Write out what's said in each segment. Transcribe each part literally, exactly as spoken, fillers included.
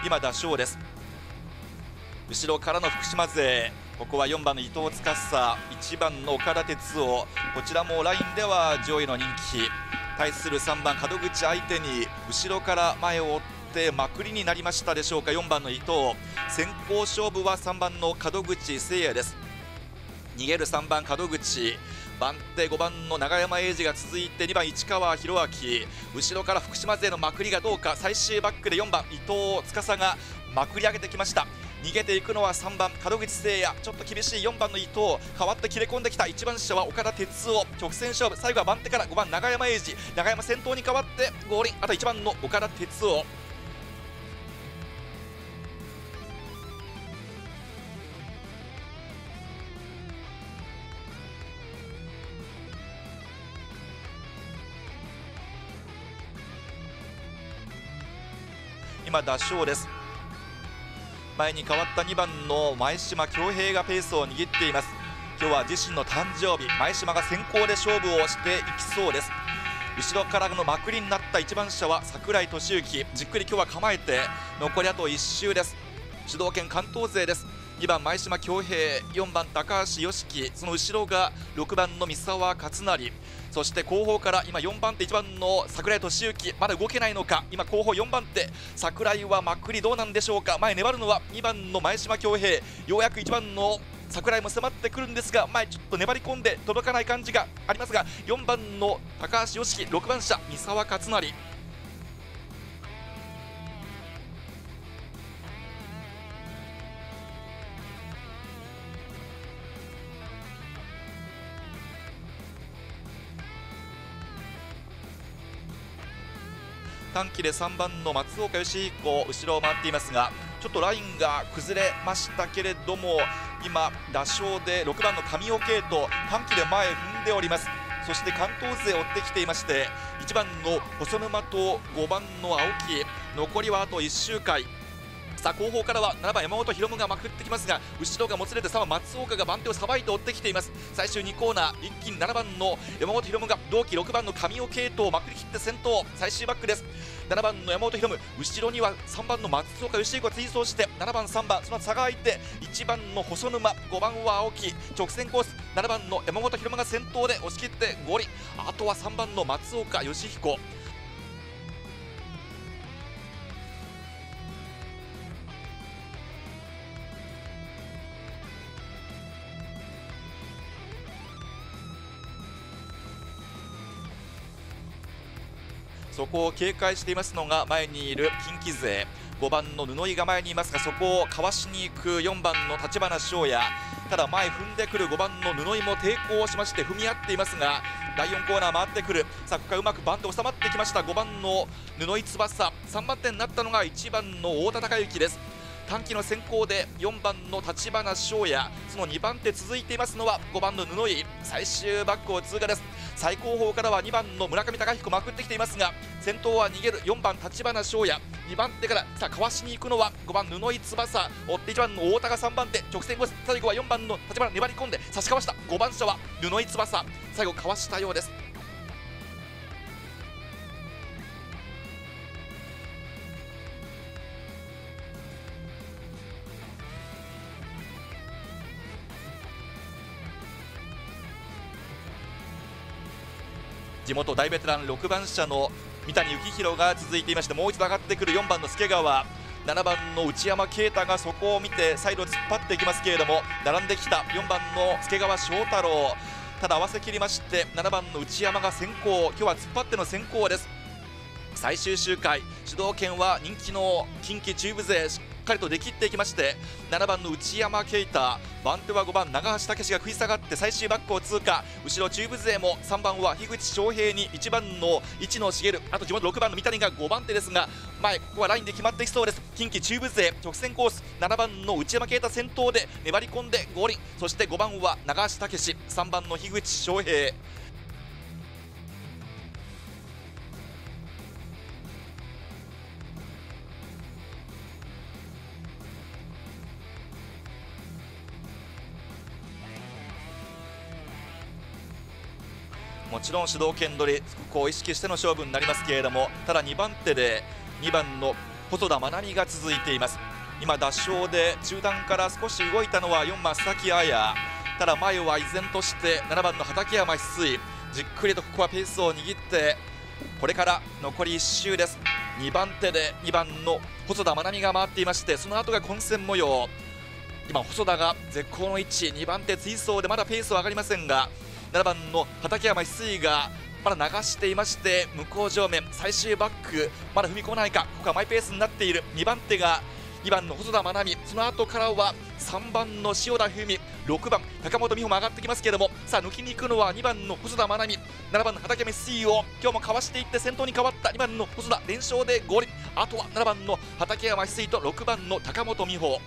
今打賞です。後ろからの福島勢、ここはよんばんの伊藤司、いちばんの岡田哲夫、こちらもラインでは上位の人気。対するさんばん門口相手に後ろから前を追ってまくりになりましたでしょうか。よんばんの伊藤、先行勝負はさんばんの門口誠也です。逃げるさんばん門口、番手ごばんの永山英二が続いてにばん市川博明、後ろから福島勢のまくりがどうか。最終バックでよんばん伊藤司がまくり上げてきました。逃げていくのはさんばん門口誠也、ちょっと厳しいよんばんの伊藤、代わって切れ込んできたいちばん車は岡田哲夫、直線勝負、最後は番手からごばん永山英二、永山先頭に代わって合輪、あといちばんの岡田哲夫。今打賞です。前に変わったにばんの前島恭平がペースを握っています。今日は自身の誕生日、前島が先行で勝負をしていきそうです。後ろからのまくりになったいちばん車は櫻井俊之、じっくり今日は構えて残りあといっ周です。主導権関東勢です。にばん前島恭平、よんばん高橋良樹、その後ろがろくばんの三沢勝成、そして後方から今よんばん手いちばんの櫻井俊之、まだ動けないのか。今後方よんばん手、櫻井はまくりどうなんでしょうか。前粘るのはにばんの前島恭平、ようやくいちばんの櫻井も迫ってくるんですが、前ちょっと粘り込んで届かない感じがありますが、よんばんの高橋良樹、ろくばん車三沢勝成、短期でさんばんの松岡義彦後ろを回っていますが、ちょっとラインが崩れましたけれども、今打賞でろくばんの神尾圭と短期で前踏んでおります。そして関東勢追ってきていまして、いちばんの細沼とごばんの青木、残りはあといっ周回。さあ後方からはななばん山本博夢がまくってきますが、後ろがもつれてさんばん松岡が番手をさばいて追ってきています。最終にコーナー、一気にななばんの山本博夢が同期ろくばんの神尾圭とまくり切って先頭、最終バックです。ななばんの山本博夢、後ろにはさんばんの松岡義彦が追走して、ななばんさんばんその差が開いて、いちばんの細沼、ごばんは青木、直線コースななばんの山本博夢が先頭で押し切って合輪、あとはさんばんの松岡義彦。そこを警戒していますのが前にいる近畿勢、ごばんの布井が前にいますが、そこをかわしに行くよんばんの立花翔也、ただ前踏んでくるごばんの布井も抵抗しまして踏み合っていますが、だいよんコーナー回ってくる。さあここからうまくバント収まってきました。ごばんの布井翼、さんばん手になったのがいちばんの太田孝之です。短期の先行でよんばんの立花翔也、そのにばん手続いていますのはごばんの布井、最終バックを通過です。最後方からはにばんの村上貴彦まくってきていますが、先頭は逃げるよんばん立花翔也、にばん手からさあかわしに行くのはごばん布井翼、追っていちばんの太田がさんばん手、直線コース、最後はよんばんの立花粘り込んで差しかわした。ごばん車は布井翼、最後かわしたようです。地元大ベテランろくばん車の三谷幸宏が続いていまして、もう一度上がってくるよんばんの助川、ななばんの内山啓太がそこを見てサイド突っ張っていきますけれども、並んできたよんばんの助川翔太郎、ただ合わせ切りましてななばんの内山が先行、今日は突っ張っての先行です。最終周回、主導権は人気の近畿中部勢しっかりと出切っていきまして、ななばんの内山啓太、番手はごばん長橋武が食い下がって最終バックを通過、後ろ中部勢もさんばんは樋口翔平にいちばんの市野茂、あと地元ろくばんの三谷がごばん手ですが、前ここはラインで決まってきそうです。近畿中部勢直線コース、ななばんの内山啓太先頭で粘り込んで合輪、そしてごばんは長橋武、さんばんの樋口翔平。もちろん主導権取り、ここを意識しての勝負になりますけれども、ただにばん手でにばんの細田真奈美が続いています。今脱走で中段から少し動いたのはよんばん須崎彩。ただ前は依然としてななばんの畠山翡翠、じっくりとここはペースを握ってこれから残りいっ周です。にばん手でにばんの細田真奈美が回っていまして、その後が混戦模様。今細田が絶好の位置、にばん手追走でまだペースは上がりませんが、ななばんの畠山翡翠がまだ流していまして、向こう上面最終バックまだ踏み込まないか。ここはマイペースになっている。にばん手がにばんの細田真奈美、その後からはさんばんの塩田文、ろくばん高本美帆も上がってきますけれども、さあ抜きに行くのはにばんの細田真奈美、ななばんの畠山翡翠を今日もかわしていって先頭に変わったにばんの細田連勝でゴール。あとはななばんの畠山翡翠とろくばんの高本美帆。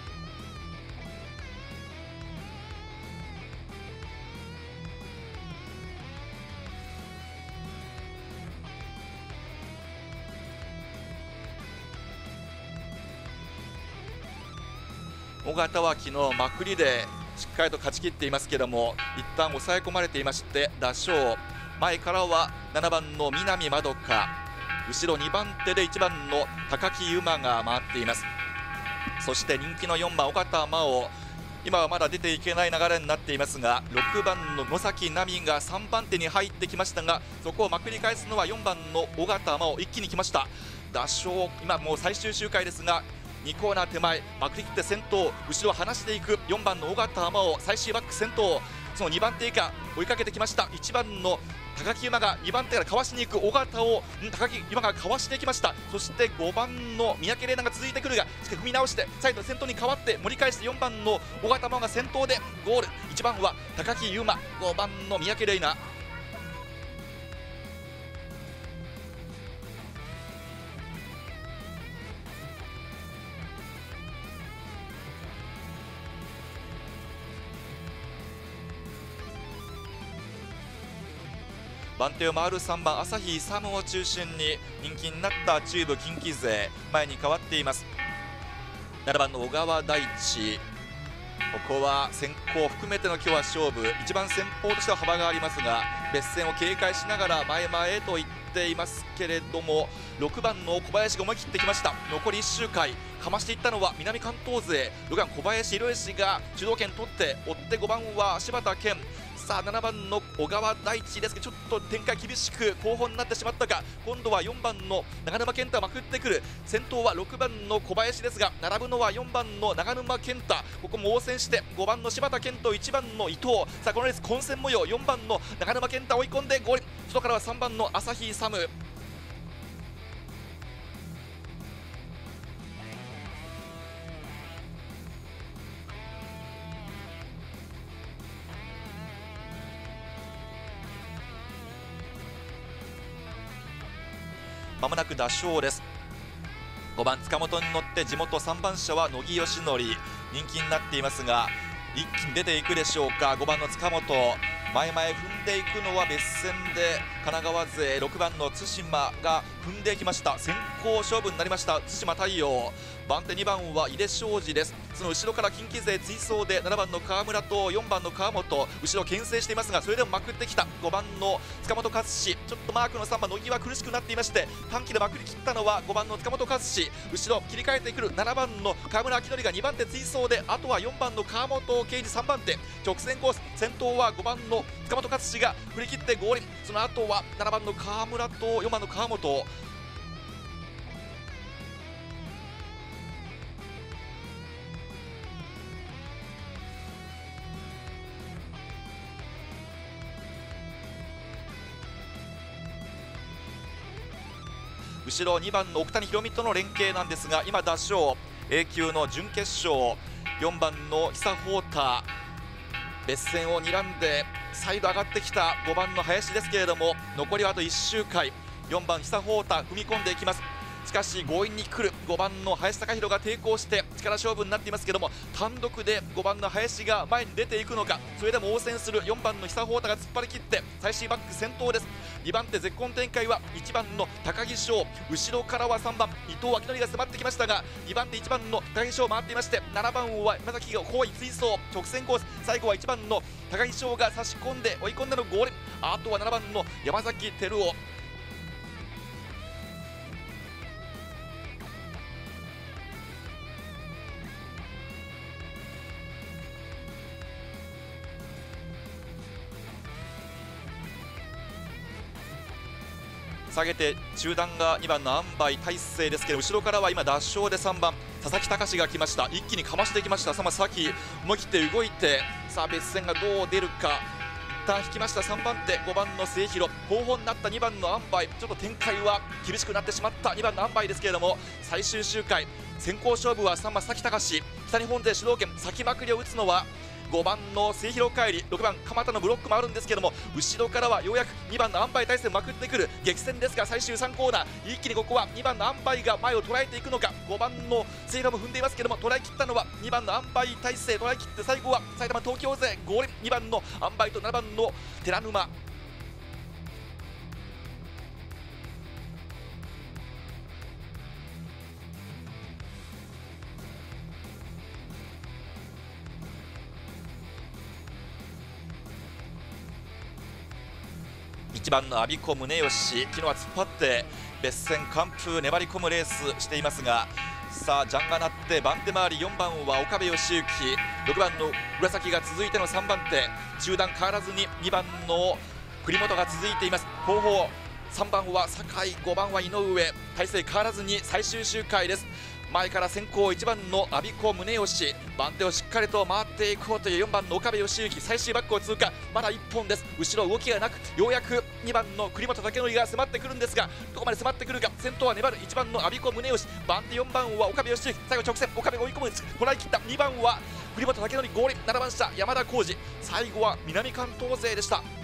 尾形は昨日まくりでしっかりと勝ち切っていますけれども、一旦抑え込まれていまして打賞、前からはななばんの南まどか、後ろにばん手でいちばんの高木優馬が回っています。そして人気のよんばん尾形真央、今はまだ出ていけない流れになっていますが、ろくばんの野崎奈美がさんばん手に入ってきましたが、そこをまくり返すのはよんばんの尾形真央、一気に来ました。打賞、今もう最終周回ですがにコーナー手前まくり切って先頭、後ろ離していくよんばんの尾形真央、最終バック先頭、そのにばん手以下追いかけてきました。いちばんの高木優馬がにばん手からかわしに行く尾形を高木優馬がかわしていきました。そしてごばんの三宅玲奈が続いてくるが、しかし踏み直して再度先頭に変わって盛り返してよんばんの尾形真央が先頭でゴール。いちばんは高木優馬、ごばんの三宅玲奈。番手を回るさんばん朝日勇を中心に人気になった中部近畿勢、前に変わっています。ななばんの小川大地、ここは先行含めての今日は勝負、一番先方としては幅がありますが、別線を警戒しながら前々へと行っていますけれども、ろくばんの小林が思い切ってきました。残りいっ周回かましていったのは南関東勢、ろくばん小林宏義が主導権取って、追ってごばんは柴田健、さあななばんの小川大地ですが、ちょっと展開厳しく後方になってしまったか。今度はよんばんの長沼健太まくってくる。先頭はろくばんの小林ですが、並ぶのはよんばんの長沼健太、ここも応戦してごばんの柴田健といちばんの伊藤。さあこのレース混戦模様、よんばんの長沼健太追い込んでゴール。外からはさんばんの朝日勇。まもなく打賞です。ごばん塚本に乗って地元さんばん車は乃木義則、人気になっていますが一気に出ていくでしょうか。ごばんの塚本、前々踏んでいくのは別線で神奈川勢ろくばんの対馬が踏んでいきました。先行勝負になりました対馬太陽。番手にばんは井出昌司です。その後ろから近畿勢追走でななばんの川村とよんばんの川本、後ろ牽制していますが、それでもまくってきたごばんの塚本勝志、ちょっとマークのさんばん乃木は苦しくなっていまして、短期でまくり切ったのはごばんの塚本勝志、後ろ切り替えてくるななばんの川村明則がにばん手追走で、あとはよんばんの川本圭司さんばん手直線コース、先頭はごばんの塚本勝志が振り切ってゴール。その後はななばんの川村とよんばんの川本。後ろにばんの奥谷博美との連携なんですが、今脱賞 A 級の準決勝、よんばんの久保田、別線を睨んで再度上がってきたごばんの林ですけれども、残りはあといっ周回、よんばん久保田踏み込んでいきます。しかし強引に来るごばんの林貴弘が抵抗して力勝負になっていますけども、単独でごばんの林が前に出ていくのか、それでも応戦するよんばんの久保田が突っ張り切って最終バック先頭です。にばん手絶好展開はいちばんの高木翔、後ろからはさんばん伊藤明則が迫ってきましたが、にばん手いちばんの高木翔回っていまして、ななばんは山崎が後位追走直線コース、最後はいちばんの高木翔が差し込んで追い込んでのゴール。あとはななばんの山崎照夫。 下げて中段がにばんの安梅大勢ですけど、後ろからは今奪正でさんばん佐々木隆が来ました。一気にかましてきました。さあ佐々木思い切って動いて、さあ別線がどう出るか。一旦引きましたさんばん手ごばんの末広、後方になったにばんの安梅、ちょっと展開は厳しくなってしまったにばんの安梅ですけれども、最終周回先行勝負はさんばん佐々木隆、北日本勢主導権先まくりを打つのはごばんの末広帰り、ろくばん鎌田のブロックもあるんですけども、後ろからはようやくにばんの安梅大勢まくってくる激戦ですが、最終さんコーナー一気にここはにばんの安梅が前を捉えていくのか、ごばんの末広も踏んでいますけども、捉え切ったのはにばんの安梅大勢、捉え切って最後は埼玉東京勢合輪にばんの安梅とななばんの寺沼。いちばんの阿鼻子宗義、昨日は突っ張って別線完封粘り込むレースしていますが、さあジャンが鳴って番手回り、よんばんは岡部義行、ろくばんの浦崎が続いてのさんばん手、中段変わらずににばんの栗本が続いています。後方さんばんは酒井、ごばんは井上、体勢変わらずに最終周回です。前から先行いちばんの阿鼻子宗義、番手をしっかりと回っていこうというよんばんの岡部義行、最終バックを通過、まだいっぽんです。後ろ動きがなく、ようやくにばんの栗本武則が迫ってくるんですが、どこまで迫ってくるか。先頭は粘るいちばんの阿鼻子宗義、番手よんばんは岡部義行、最後直線岡部が追い込む、こらえ切ったにばんは栗本武則合輪、ななばん車山田浩二、最後は南関東勢でした。